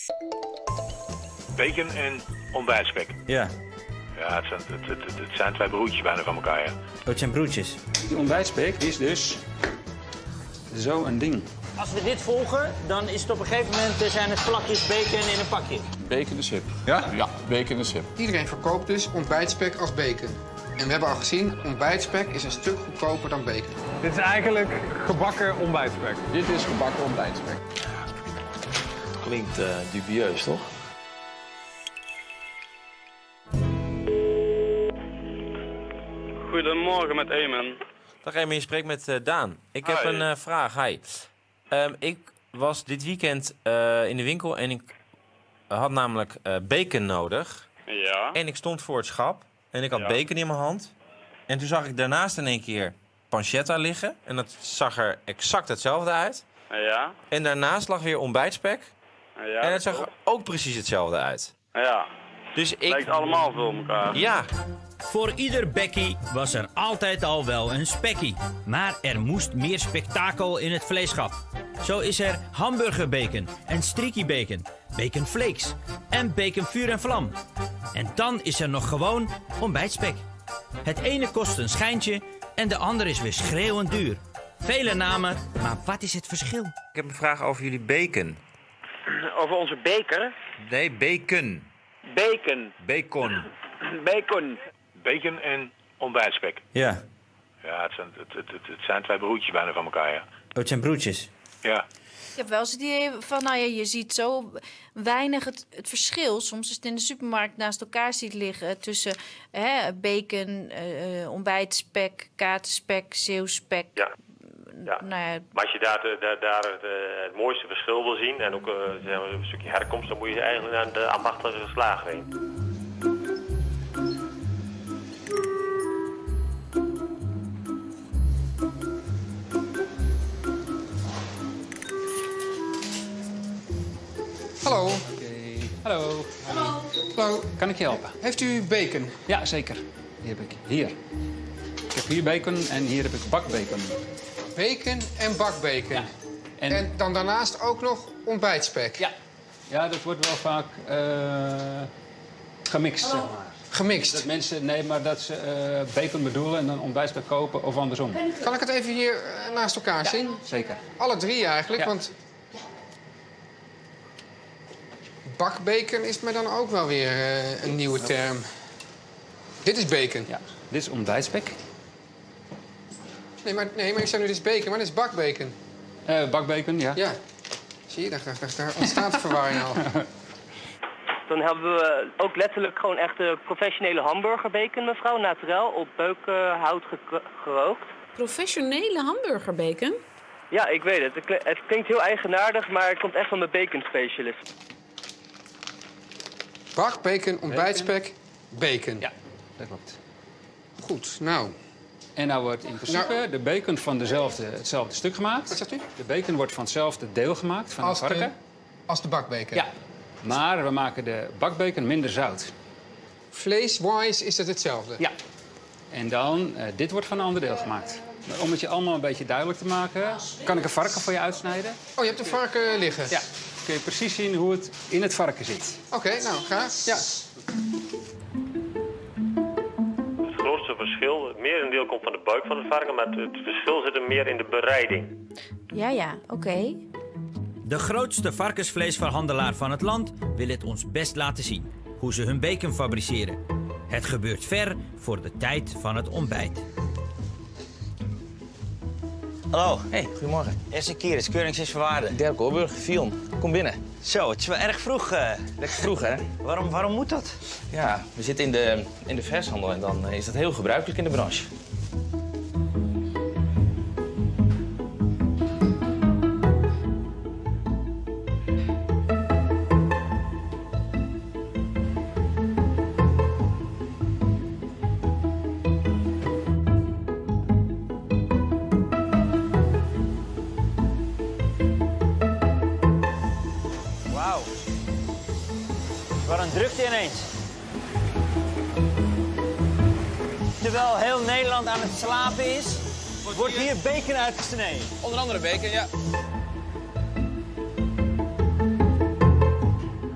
Bacon en ontbijtspek. Ja. Ja, het zijn twee broertjes bijna van elkaar, ja. Het zijn broertjes. Die ontbijtspek is dus zo een ding. Als we dit volgen, dan is het op een gegeven moment zijn het plakjes bacon in een pakje. Bacon en sip. Ja? Ja, bacon en sip. Iedereen verkoopt dus ontbijtspek als bacon. En we hebben al gezien, ontbijtspek is een stuk goedkoper dan bacon. Dit is eigenlijk gebakken ontbijtspek. Dit is gebakken ontbijtspek. Klinkt dubieus, toch? Goedemorgen met Eamon. Dag Eamon, je spreekt met Daan. Ik heb een vraag. Hi. Ik was dit weekend in de winkel en ik had namelijk bacon nodig. Ja. En ik stond voor het schap en ik had bacon in mijn hand. En toen zag ik daarnaast in één keer pancetta liggen. En dat zag er exact hetzelfde uit. Ja. En daarnaast lag weer ontbijtspek. Ja. En het zag er ook precies hetzelfde uit. Ja. Dus ik... Lijkt allemaal veel op elkaar. Ja. Voor ieder bekkie was er altijd al wel een spekkie. Maar er moest meer spektakel in het vleesschap. Zo is er hamburgerbacon en streaky bacon, bacon flakes en bacon vuur en vlam. En dan is er nog gewoon ontbijtspek. Het ene kost een schijntje en de andere is weer schreeuwend duur. Vele namen, maar wat is het verschil? Ik heb een vraag over jullie bacon. Over onze beker. Nee, bacon. Bacon. Bacon. Bacon. Bacon en ontbijtspek. Ja. Ja, het zijn twee broertjes bijna van elkaar, ja. Het zijn broertjes. Ja. Ik heb wel eens het idee van, nou ja, je ziet zo weinig het verschil. Soms is het in de supermarkt naast elkaar ziet liggen tussen bacon, ontbijtspek, katerspek, zeeuwspek. Ja. Ja. Nou ja. Maar als je daar het mooiste verschil wil zien en ook een stukje herkomst, dan moet je eigenlijk naar de ambachtelijke slager heen. Hallo. Hallo. Hallo. Kan ik je helpen? Heeft u bacon? Ja, zeker. Die heb ik hier. Ik heb hier bacon en hier heb ik bakbacon. Bacon en bakbacon. Ja. En dan daarnaast ook nog ontbijtspek? Ja. Ja, dat wordt wel vaak gemixt, zeg maar. Gemixt? Dat mensen, dat ze bacon bedoelen en dan ontbijtspek kopen of andersom. Kan ik het even hier naast elkaar zien? Zeker. Alle drie eigenlijk, Ja. want... Bakbacon is me dan ook wel weer een nieuwe term. Dit is bacon. Ja, dit is ontbijtspek. Nee, maar ik zeg nu dit is bacon, maar dit is bakbacon. Bakbacon, ja. Ja. Zie je, daar ontstaat de verwarring al. Dan hebben we ook letterlijk gewoon echt professionele hamburgerbacon, mevrouw. Naturel, op beukhout gerookt. Professionele hamburgerbacon? Ja, ik weet het. Het klinkt heel eigenaardig, maar het komt echt van mijn bacon specialist. Bak, bacon, ontbijtspek, bacon. Ja, dat klopt. Goed, nou. En nou wordt in principe de bacon van hetzelfde stuk gemaakt. Wat zegt u? De bacon wordt van hetzelfde deel gemaakt, van het varken. Als de bakbacon? Ja. Maar we maken de bakbacon minder zout. Vlees-wise is het hetzelfde? Ja. En dan, dit wordt van een ander deel gemaakt. Maar om het je allemaal een beetje duidelijk te maken, kan ik een varken voor je uitsnijden? Oh, je hebt een varken liggen? Ja. Kun je precies zien hoe het in het varken zit. Oké, nou, graag. Ja. Het grootste verschil, het merendeel komt van de buik van het varken, maar het verschil zit er meer in de bereiding. Ja, oké. De grootste varkensvleesverhandelaar van het land wil het ons best laten zien hoe ze hun bacon fabriceren. Het gebeurt ver voor de tijd van het ontbijt. Hallo. Hey, goedemorgen. Eerste keer, het keurings is verwaarde. Dirk Oorburg, Vion. Kom binnen. Zo, het is wel erg vroeg. Lekker vroeg, hè? Waarom moet dat? Ja, we zitten in de vershandel en dan is dat heel gebruikelijk in de branche. Wat een drukte ineens. Terwijl heel Nederland aan het slapen is, wordt hier bacon uitgesneden. Onder andere bacon, ja.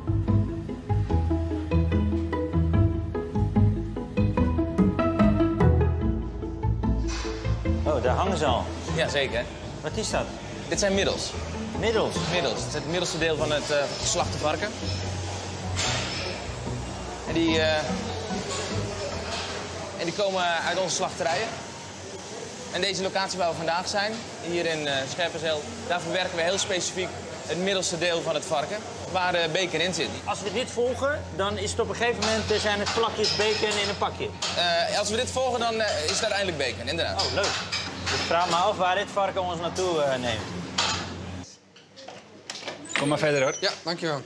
hangen ze al. Ja, zeker. Wat is dat? Dit zijn middels. Middels? Middels. Het is het middelste deel van het geslachte varken. En die komen uit onze slachterijen. En deze locatie waar we vandaag zijn, hier in Scherpenzeel, daar verwerken we heel specifiek het middelste deel van het varken, waar de bacon in zit. Als we dit volgen, dan is het op een gegeven moment zijn het plakjes bacon in een pakje. Als we dit volgen, dan is het uiteindelijk bacon, inderdaad. Oh, leuk. Dus ik vraag me af waar dit varken ons naartoe neemt. Kom maar verder, hoor. Ja, dankjewel.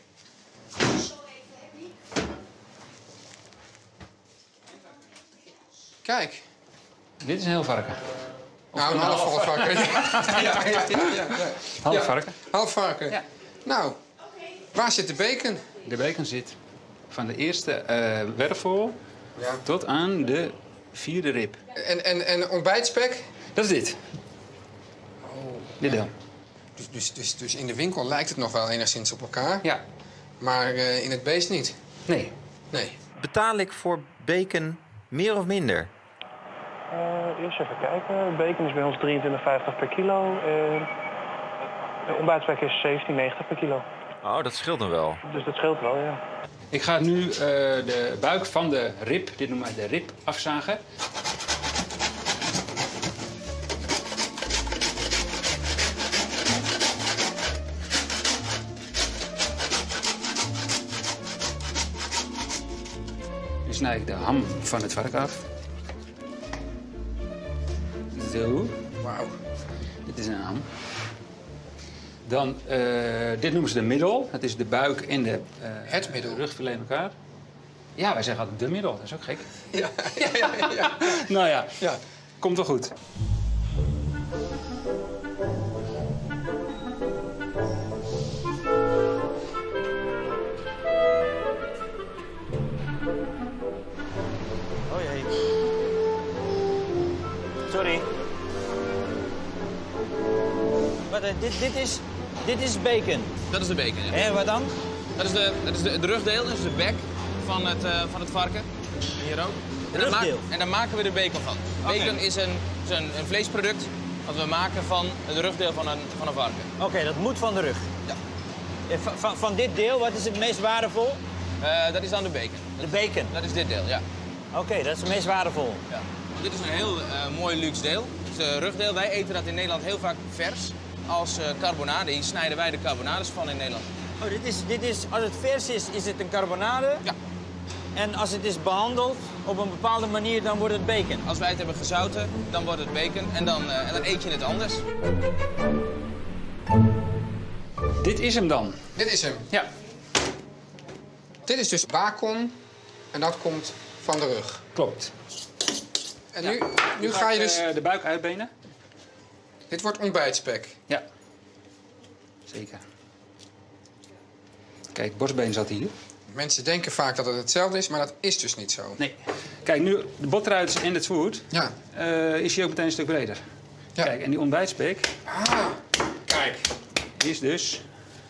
Kijk. Dit is een heel varken. Nou, een half varken. Ja. Half varken. Half varken. Ja. Nou, waar zit de bacon? De bacon zit van de eerste wervel tot aan de 4e rib. En ontbijtspek? Dat is dit. Dit deel. Dus in de winkel lijkt het nog wel enigszins op elkaar. Ja. Maar in het beest niet? Nee. Nee. Betaal ik voor bacon meer of minder? Eerst even kijken. Bacon is bij ons 23,50 per kilo. De ontbijtspek is 17,90 per kilo. Oh, dat scheelt dan wel. Dus dat scheelt wel, ja. Ik ga nu de buik van de rib, dit noemen we de rib, afzagen. Nu snij ik de ham van het varken af. Zo. Wauw. Dit is een ham. Dan, dit noemen ze de middel. Dat is de buik en de het middel. Rugfilet in elkaar. Ja, wij zeggen altijd de middel. Dat is ook gek. Ja. Nou ja, komt wel goed. Oh jee. Sorry. Wat, dit is bacon? Dat is de bacon, ja. En wat dan? Dat is de rugdeel, dat is de bek van het varken. Hier ook. En daar maken we de bacon van. Bacon is een vleesproduct dat we maken van het rugdeel van een varken. Oké, dat moet van de rug? Ja. Van dit deel, wat is het meest waardevol? Dat is dan de bacon. De bacon? Dat is dit deel, ja. Oké, dat is het meest waardevol. Ja. Dit is een heel mooi luxe deel. Het is de rugdeel. Wij eten dat in Nederland heel vaak vers als carbonade. Hier snijden wij de carbonades van in Nederland. Oh, dit is, als het vers is het een carbonade? Ja. En als het is behandeld op een bepaalde manier, dan wordt het bacon? Als wij het hebben gezouten, dan wordt het bacon en dan eet je het anders. Dit is hem dan. Dit is hem? Ja. Dit is dus bacon en dat komt van de rug? Klopt. En nu ga je dus... de buik uitbenen. Dit wordt ontbijtspek? Ja. Zeker. Kijk, borstbeen zat hier. Mensen denken vaak dat het hetzelfde is, maar dat is dus niet zo. Nee. Kijk, nu de botruits en het voert, ja. Is hij ook meteen een stuk breder. Ja. Kijk, en die ontbijtspek... Ah, kijk. Is dus...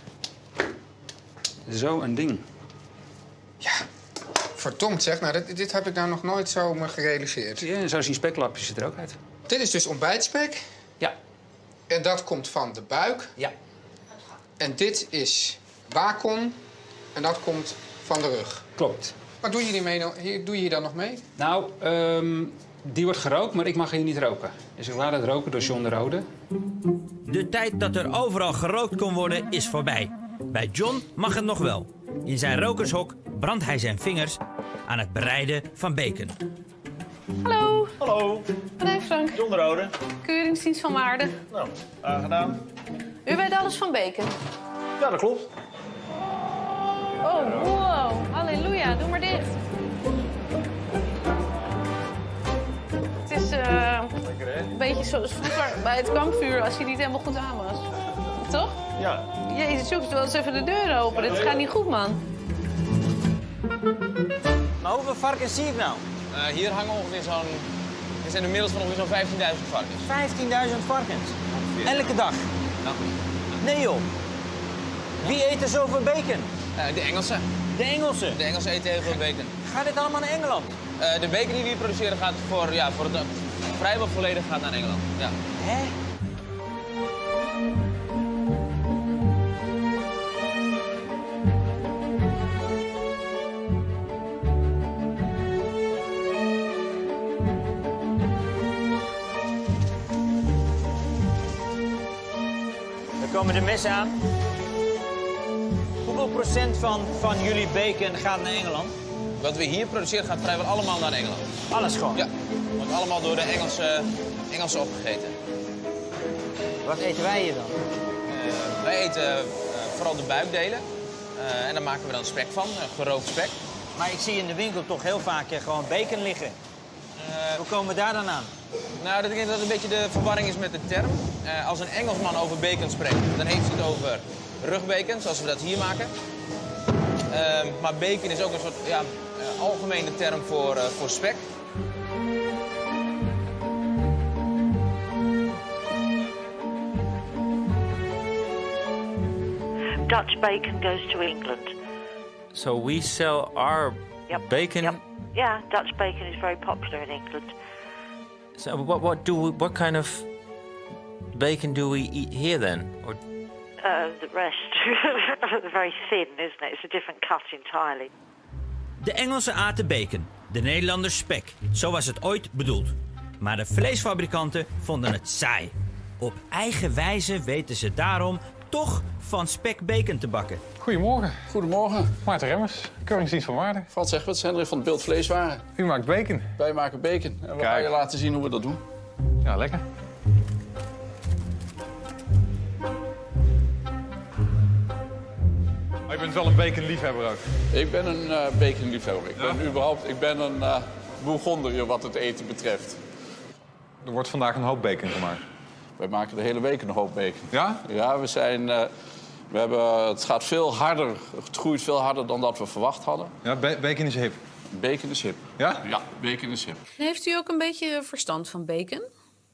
zo een ding. Ja. Verdomd zeg, nou, dit heb ik nou nog nooit zo me gerealiseerd. Ja, en zo zien speklapjes er ook uit. Dit is dus ontbijtspek? Ja. En dat komt van de buik? Ja. En dit is bacon en dat komt van de rug? Klopt. Wat doe je hiermee? Doe je hier dan nog mee? Nou, die wordt gerookt, maar ik mag hier niet roken. Dus ik laat het roken door John de Rode. De tijd dat er overal gerookt kon worden is voorbij. Bij John mag het nog wel. In zijn rokershok brandt hij zijn vingers aan het bereiden van bacon. Hallo. Hallo. Nee, Frank. John de Rode. Keuringsdienst van Waarde. Nou, aangedaan. U weet alles van bacon? Ja, dat klopt. Oh, wow. Halleluja. Doe maar dicht. Het is een beetje zoals vroeger bij het kampvuur als hij niet helemaal goed aan was. Toch? Ja. Jezus, zoek wel eens even de deur open. Dit gaat niet goed, man. Maar hoeveel varkens zie ik nou? Hier hangen ongeveer zo'n... Er zijn inmiddels van ongeveer zo'n 15.000 varkens. 15.000 varkens? Ongeveer. Elke dag? Nou, nee joh. Wie eet er zoveel bacon? De Engelsen. De Engelsen? De Engelsen eten heel veel bacon. Gaat dit allemaal naar Engeland? De bacon die we hier produceren gaat voor het vrijwel volledig gaat naar Engeland. Ja. Hè? Er komen de messen aan. Hoeveel procent van jullie bacon gaat naar Engeland? Wat we hier produceren gaat vrijwel allemaal naar Engeland. Alles gewoon? Ja. Wordt allemaal door de Engelsen opgegeten. Wat eten wij hier dan? Wij eten vooral de buikdelen. En daar maken we dan spek van, gerookt spek. Maar ik zie in de winkel toch heel vaak gewoon bacon liggen. Hoe komen we daar dan aan? Nou, ik denk dat het een beetje de verwarring is met de term. Als een Engelsman over bacon spreekt, dan heeft hij het over rugbacon, zoals we dat hier maken. Maar bacon is ook een soort algemene term voor spek. Dutch bacon goes to England. So we sell our bacon. Yep. Yeah, Dutch bacon is very popular in England. So what kind of bacon do we eat here then? Or... The rest, very thin, isn't it? It's a different cut entirely. De Engelsen aten bacon, de Nederlanders spek. Zo was het ooit bedoeld. Maar de vleesfabrikanten vonden het saai. Op eigen wijze weten ze daarom toch van spek bacon te bakken. Goedemorgen. Goedemorgen. Maarten Remmers, Keuringsdienst van Waarde. Wat zegt wat Hendrik van het Beeld Vleeswaren. U maakt bacon. Wij maken bacon. En we gaan je laten zien hoe we dat doen. Ja, lekker. Maar je bent wel een baconliefhebber ook? Ik ben een baconliefhebber. Ik ben een Bourgondier wat het eten betreft. Er wordt vandaag een hoop bacon gemaakt. Wij maken de hele week een hoop bacon. Ja? Ja, het gaat veel harder. Het groeit veel harder dan dat we verwacht hadden. Ja, bacon is hip. Bacon is hip. Ja? Ja, bacon is hip. Heeft u ook een beetje verstand van bacon?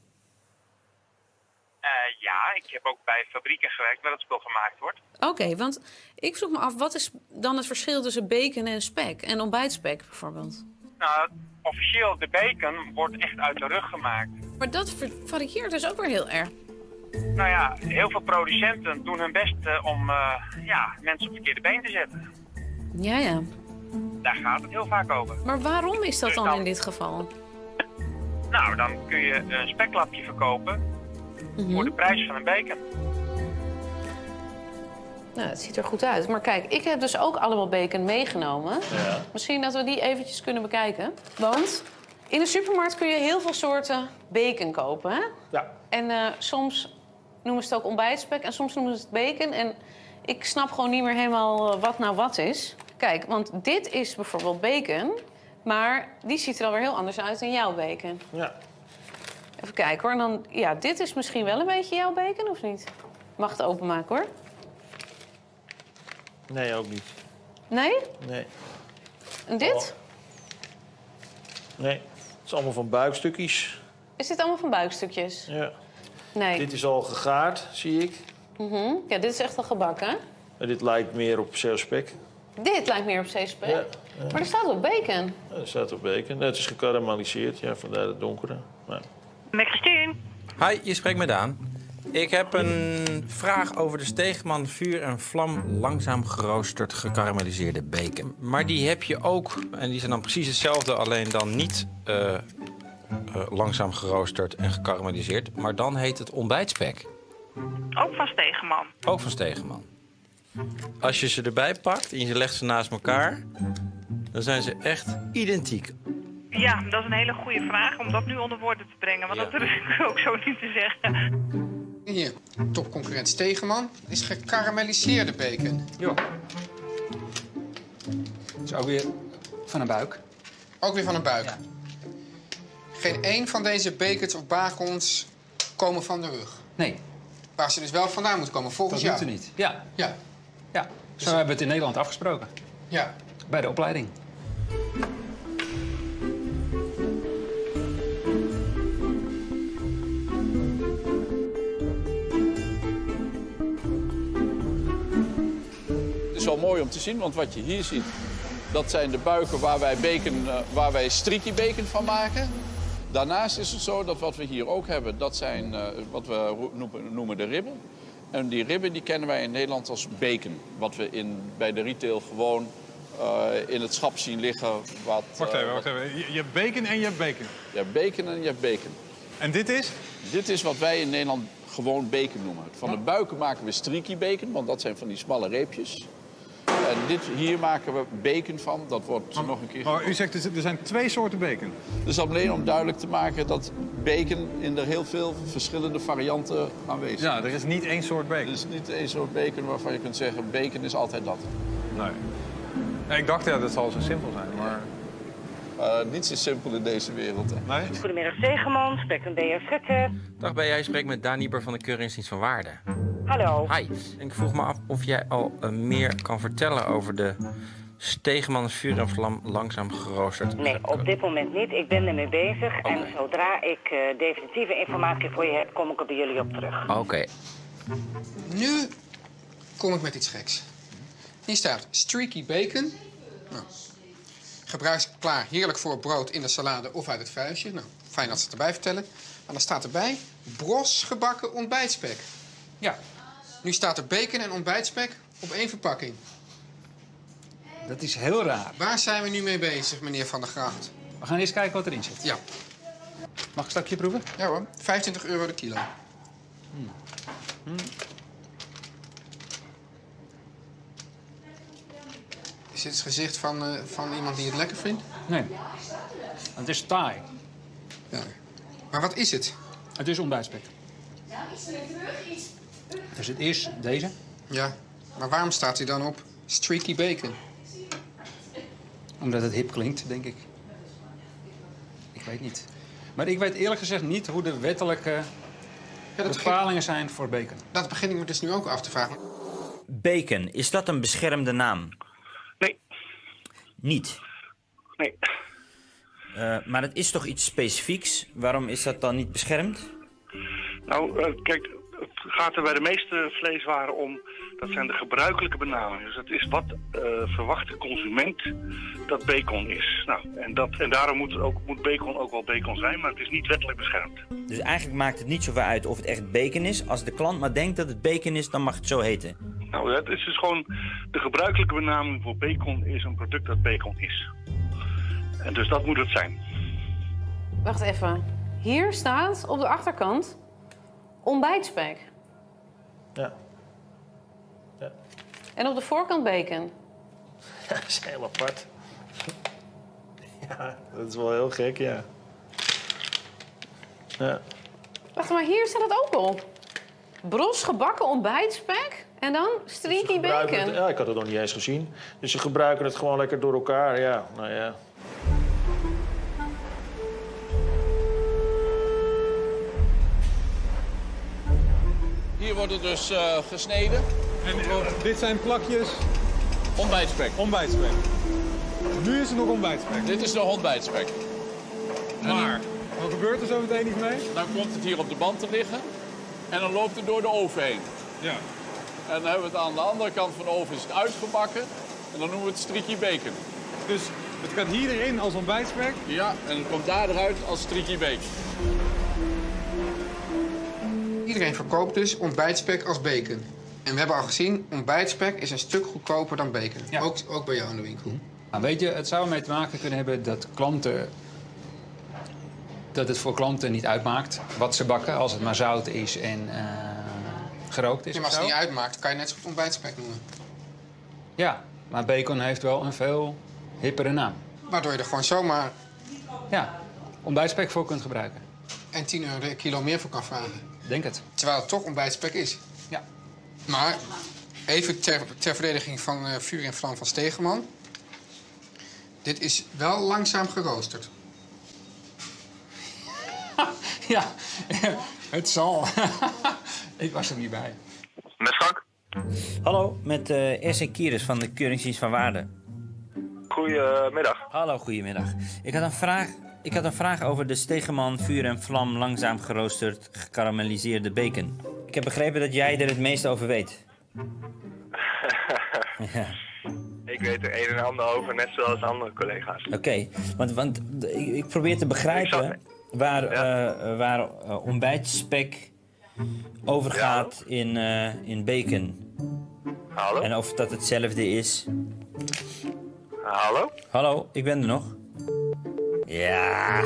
Ja, ik heb ook bij fabrieken gewerkt waar het spul gemaakt wordt. Oké, want ik vroeg me af, wat is dan het verschil tussen bacon en spek? En ontbijtspek bijvoorbeeld? Nou, officieel de bacon wordt echt uit de rug gemaakt. Maar dat varieert dus ook weer heel erg. Nou ja, heel veel producenten doen hun best om mensen op het verkeerde been te zetten. Ja, ja. Daar gaat het heel vaak over. Maar waarom is dat Dus dan in dit geval? Nou, dan kun je een speklapje verkopen voor de prijs van een bacon. Nou, het ziet er goed uit. Maar kijk, ik heb dus ook allemaal bacon meegenomen. Ja. Misschien dat we die eventjes kunnen bekijken. Want in de supermarkt kun je heel veel soorten bacon kopen, hè? Ja. En soms noemen ze het ook ontbijtspek en soms noemen ze het bacon. En ik snap gewoon niet meer helemaal wat nou wat is. Kijk, want dit is bijvoorbeeld bacon, maar die ziet er alweer heel anders uit dan jouw bacon. Ja. Even kijken hoor. En dan, ja, dit is misschien wel een beetje jouw bacon, of niet? Mag het openmaken hoor. Nee, ook niet. Nee? Nee. En dit? Nee, het is allemaal van buikstukjes. Is dit allemaal van buikstukjes? Ja. Nee. Dit is al gegaard, zie ik. Ja, dit is echt al gebakken. En dit lijkt meer op zeeuwspek. Dit lijkt meer op zeespek. Ja. Maar er staat ook bacon. Ja, er staat op bacon. Het is gekarameliseerd, ja, vandaar het donkere. Maar... Met Christine. Hi, je spreekt met Daan. Ik heb een vraag over de Steegman vuur en vlam langzaam geroosterd gekarameliseerde bacon. Maar die heb je ook, en die zijn dan precies hetzelfde, alleen dan niet langzaam geroosterd en gekarameliseerd. Maar dan heet het ontbijtspek. Ook van Steegman. Ook van Steegman. Als je ze erbij pakt en je legt ze naast elkaar, dan zijn ze echt identiek. Ja, dat is een hele goede vraag om dat nu onder woorden te brengen. Want dat durf ik ook zo niet te zeggen. Hier, topconcurrent Stegeman is gekarameliseerde bacon. Jo. Dat is ook weer van een buik. Ook weer van een buik. Ja. Geen één van deze bacons of bacons komen van de rug. Nee. Waar ze dus wel vandaan moeten komen, volgens jou. Dat doet er niet. Ja. Ja. Ja. Zo hebben we het in Nederland afgesproken. Ja. Bij de opleiding. Dus wel mooi om te zien, want wat je hier ziet, dat zijn de buiken waar wij streaky bacon van maken. Daarnaast is het zo dat wat we hier ook hebben, dat zijn wat we noemen de ribben. En die ribben die kennen wij in Nederland als bacon. Wat we bij de retail gewoon in het schap zien liggen. Wacht even. Je hebt bacon en je hebt bacon. Je hebt bacon en je hebt bacon. En dit is? Dit is wat wij in Nederland gewoon bacon noemen. Van de buiken maken we streaky bacon, want dat zijn van die smalle reepjes. En hier maken we bacon van. Dat wordt nog een keer... Maar u zegt er zijn 2 soorten bacon. Dus alleen om duidelijk te maken dat bacon in er heel veel verschillende varianten aanwezig is. Ja, er is niet 1 soort bacon. Er is niet 1 soort bacon waarvan je kunt zeggen, bacon is altijd dat. Nee. Ik dacht, dat zal zo simpel zijn, maar... Niets is simpel in deze wereld. Hè. Nee? Goedemiddag, Zegeman. Spreek een BFZ. Dag, jij spreekt met Daan Nieber van de Keuringsdienst van Waarde. Hallo. Hi. En ik vroeg me af of jij al meer kan vertellen over de Stegeman vuur en vlam langzaam geroosterd. Nee, op dit moment niet. Ik ben ermee bezig. En zodra ik definitieve informatie voor je heb, kom ik er bij jullie op terug. Oké. Nu kom ik met iets geks. Hier staat streaky bacon. Nou, gebruiksklaar, heerlijk voor brood, in de salade of uit het vuistje. Nou, fijn dat ze het erbij vertellen. Maar dan staat erbij bros gebakken ontbijtspek. Ja. Nu staat er bacon en ontbijtspek op 1 verpakking. Dat is heel raar. Waar zijn we nu mee bezig, meneer Van der Gracht? We gaan eerst kijken wat erin zit. Ja. Mag ik een stukje proeven? Ja hoor, €25 de kilo. Is dit het gezicht van iemand die het lekker vindt? Nee. Het is Thai. Ja. Maar wat is het? Het is ontbijtspek. Dus het is deze. Ja, maar waarom staat hij dan op streaky bacon? Omdat het hip klinkt, denk ik. Ik weet niet. Maar ik weet eerlijk gezegd niet hoe de wettelijke bepalingen zijn voor bacon. Dat begin ik me dus nu ook af te vragen. Bacon, is dat een beschermde naam? Nee. Niet? Nee. Maar het is toch iets specifieks? Waarom is dat dan niet beschermd? Nou, kijk, het gaat er bij de meeste vleeswaren om. Dat zijn de gebruikelijke benamingen. Dus dat is wat verwacht de consument dat bacon is. Nou, en daarom moet bacon ook wel bacon zijn, maar het is niet wettelijk beschermd. Dus eigenlijk maakt het niet zoveel uit of het echt bacon is. Als de klant maar denkt dat het bacon is, dan mag het zo heten. Nou, het is dus gewoon de gebruikelijke benaming voor bacon is een product dat bacon is. En dus dat moet het zijn. Wacht even. Hier staat op de achterkant ontbijtspek. Ja. En op de voorkant bacon. Ja, dat is heel apart. Ja, dat is wel heel gek, ja. Ja. Wacht, maar hier staat het ook op. Bros gebakken ontbijtspek en dan streaky bacon. Ja, ik had het nog niet eens gezien. Dus ze gebruiken het gewoon lekker door elkaar, ja. Nou ja. Hier wordt het dus gesneden. En dit zijn plakjes? Ontbijtspek. Ontbijtspek. Nu is er nog ontbijtspek. Dit is nog ontbijtspek. Maar, wat gebeurt er zo meteen niet mee? Dan komt het hier op de band te liggen. En dan loopt het door de oven heen. Ja. En dan hebben we het aan de andere kant van de oven is het uitgebakken. En dan noemen we het streaky bacon. Dus het gaat hier erin als ontbijtspek? Ja, en het komt daar eruit als streaky bacon. Iedereen verkoopt dus ontbijtspek als bacon. En we hebben al gezien, ontbijtspek is een stuk goedkoper dan bacon. Ja. Ook bij jou in de winkel. Nou, weet je, het zou ermee te maken kunnen hebben dat het voor klanten niet uitmaakt wat ze bakken, als het maar zout is en gerookt is. Ja, maar als het niet uitmaakt, kan je net zo goed ontbijtspek noemen. Ja, maar bacon heeft wel een veel hippere naam. Waardoor je er gewoon zomaar... Ja, ontbijtspek voor kunt gebruiken. En €10 de kilo meer voor kan vragen. Denk het. Terwijl het toch ontbijtspek is. Ja. Maar even ter verdediging van vuur en vlam van Stegeman. Dit is wel langzaam geroosterd. Ja, het zal. Ik was er niet bij. Met Frank? Hallo, met R.C. Kieris van de Keuringsdienst van Waarde. Goedemiddag. Hallo, goedemiddag. Ik had een vraag over de Stegeman vuur en vlam langzaam geroosterd gekarameliseerde bacon. Ik heb begrepen dat jij er het meeste over weet. Ja. Ik weet er een en ander over, net zoals andere collega's. Oké, want ik probeer te begrijpen waar ontbijtspek overgaat in bacon. Hallo? En of dat hetzelfde is. Hallo? Hallo, ik ben er nog. Ja.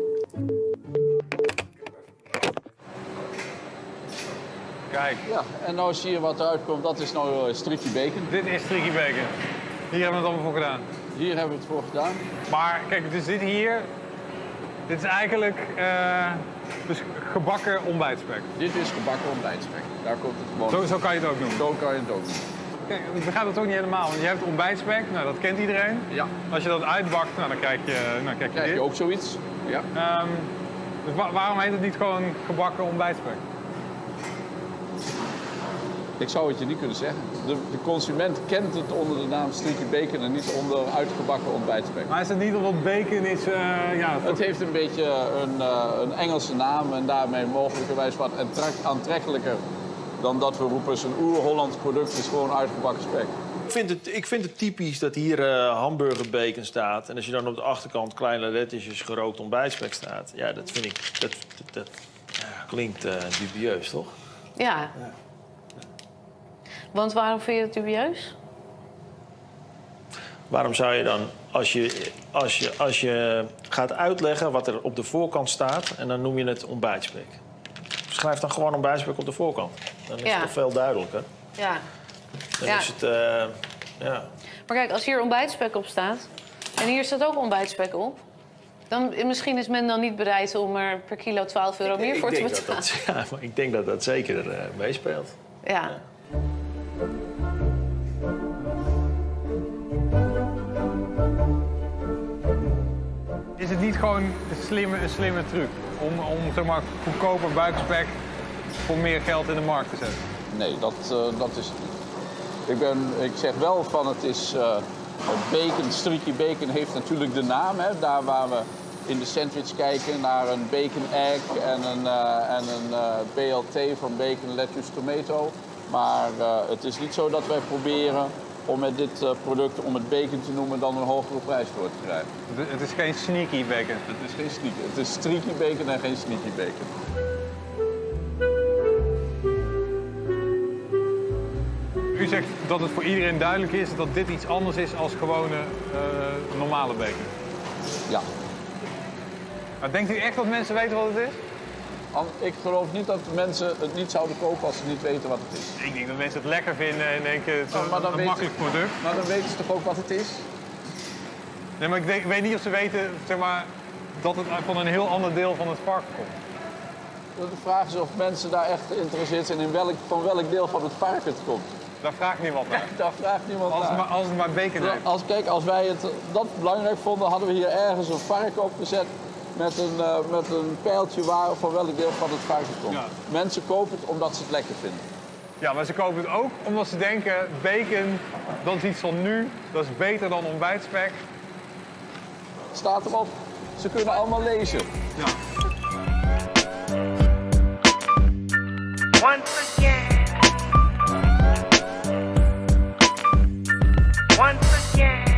Kijk. Ja, en nou zie je wat eruit komt. Dat is nou streaky bacon. Dit is streaky bacon. Hier hebben we het allemaal voor gedaan. Hier hebben we het voor gedaan. Maar kijk, dus dit hier... Dit is eigenlijk dus gebakken ontbijtspek. Dit is gebakken ontbijtspek. Daar komt het gewoon. Zo kan je het ook noemen? Zo kan je het ook noemen. Kijk, ik begrijp dat ook niet helemaal. Want je hebt ontbijtspek, nou dat kent iedereen. Ja. Als je dat uitbakt, nou, dan krijg je dit. ook zoiets. Ja. Dus waarom heet het niet gewoon gebakken ontbijtspek? Ik zou het je niet kunnen zeggen. De consument kent het onder de naam streaky bacon en niet onder uitgebakken ontbijtspek. Maar is het niet omdat bacon is... Het heeft een beetje een Engelse naam en daarmee mogelijkerwijs wat aantrekkelijker dan dat we roepen. Het is een oer-Hollands product, is gewoon uitgebakken spek. Ik vind het typisch dat hier hamburgerbacon staat. En als je dan op de achterkant kleine lettertjes gerookt ontbijtspek staat. Ja, dat vind ik... Dat klinkt dubieus, toch? Ja. Want waarom vind je het dubieus? Waarom zou je dan, als je gaat uitleggen wat er op de voorkant staat... en dan noem je het ontbijtspek. Schrijf dan gewoon ontbijtspek op de voorkant. Dan is het toch veel duidelijker. Ja. Dan is het, ja. Maar kijk, als hier ontbijtspek op staat... en hier staat ook ontbijtspek op... dan misschien is men dan niet bereid om er per kilo 12 euro meer voor te betalen. Ja, maar ik denk dat dat zeker meespeelt. Ja. Is het niet gewoon een slimme truc om zeg maar, goedkoper buikspek voor meer geld in de markt te zetten? Nee, dat is het niet. Ik zeg wel van het is bacon, streaky bacon heeft natuurlijk de naam. Hè, daar waar we in de sandwich kijken naar een bacon egg en een BLT van bacon, lettuce, tomato. Maar het is niet zo dat wij proberen om met dit product, om het bacon te noemen, dan een hogere prijs voor te krijgen. Het is geen sneaky bacon? Het is geen sneaky. Het is streaky bacon en geen sneaky bacon. U zegt dat het voor iedereen duidelijk is dat dit iets anders is als gewone normale bacon? Ja. Maar denkt u echt dat mensen weten wat het is? Ik geloof niet dat mensen het niet zouden kopen als ze niet weten wat het is. Ik denk dat mensen het lekker vinden en denken het is een makkelijk product. Maar dan weten ze toch ook wat het is? Nee, maar ik weet niet of ze weten zeg maar, dat het van een heel ander deel van het varken komt. De vraag is of mensen daar echt geïnteresseerd zijn in van welk deel van het varken het komt. Daar vraagt niemand naar. Daar vraagt niemand naar. Als het maar bacon heeft. Kijk, als wij dat belangrijk vonden, hadden we hier ergens een varken opgezet met een pijltje van welk deel van het varken komt. Ja. Mensen kopen het omdat ze het lekker vinden. Ja, maar ze kopen het ook omdat ze denken, bacon, dat is iets van nu, dat is beter dan ontbijtspek. Staat erop. Ze kunnen allemaal lezen. Ja. Once again.